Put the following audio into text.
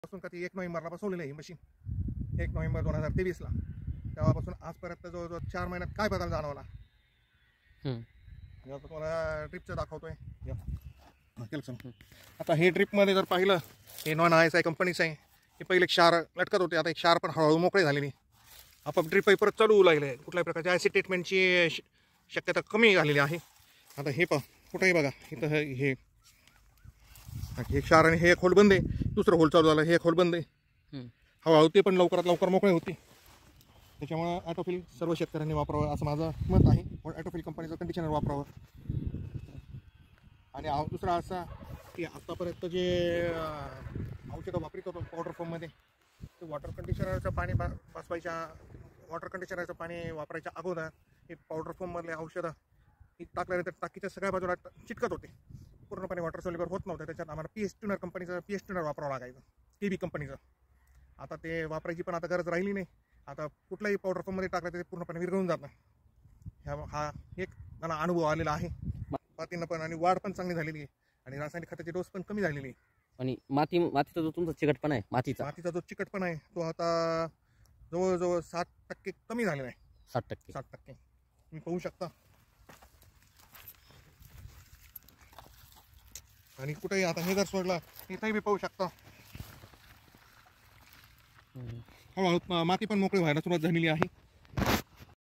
पासून का ती 1 नोव्हेंबरला बसवलेली आहे ही मशीन, 1 नोव्हेंबर 2023ला. तेव्हापासून आजपर्यंत जवळजवळ 4 महिन्यात काय बदल जाणवला जेव्हा तुम्हाला ड्रिपचं दाखवतोय. आता हे ड्रिपमध्ये जर पाहिलं, हे नॉन ISI कंपनीचं आहे. हे पहिले क्षार लटकत होते, आता एक क्षार पण हळूहळू मोकळे झालेली. आपोआप ड्रिप परत चालू होऊ लागले. कुठल्याही प्रकारची ॲसिड ट्रीटमेंटची शक्यता कमी झालेली आहे. आता हे कुठेही बघा, इथं हे क्षार आणि हे एक होल बंद आहे, दुसरं होल चालू झालं, हे एक होल बंद आहे. हळूहळू ते पण लवकरात लवकर मोकळे होते. त्याच्यामुळं ॲटोफिल सर्व शेतकऱ्यांनी वापरावं असं माझं मत आहे. ॲटोफिल कंपनीचं कंडिशनर वापरावं. आणि दुसरा असा की आत्तापर्यंत जे औषधं वापरत होतो पावडर फॉर्ममध्ये, ते वॉटर कंडिशनरचं पाणी वॉटर कंडिशनरचं पाणी वापरायच्या अगोदर हे पावडर फॉर्ममधले औषधं ही टाकल्यानंतर टाकीच्या सगळ्या बाजूला चिटकत होते, पूर्णपणे वॉटर सोल्युबल होत नव्हतं. त्याच्यात आम्हाला PS ट्युनर कंपनीचं PS ट्युनर वापरावं लागायचं, KB कंपनीचं. आता ते वापरायची पण आता गरज राहिली नाही. आता कुठल्याही पावडर फॉर्ममध्ये टाकलं ते पूर्णपणे विरघळून जातं. हा एक मला अनुभव आलेला आहे पातींना पण, आणि वाढ पण चांगली झालेली आहे, आणि रासायनिक खताची डोस पण कमी झालेली आहे. आणि मातीचा जो तुमचा चिकटपणा आहे, मातीचा जो चिकटपणा आहे तो आता जवळजवळ 60% कमी झालेला आहे. 60% तुम्ही पाहू शकता. आणि कुठेही आता हे जर सोडलं इथंही बी पाहू शकता, हळूहळू माती पण मोकळी व्हायला सुरुवात झालेली आहे.